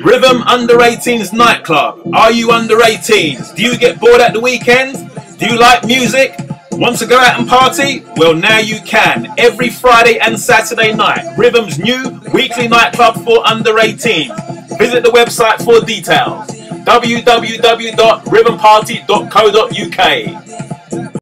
Rhythm Under 18s Nightclub. Are you under 18s? Do you get bored at the weekends? Do you like music? Want to go out and party? Well, now you can. Every Friday and Saturday night, Rhythm's new weekly nightclub for under 18s. Visit the website for details. www.rhythmparty.co.uk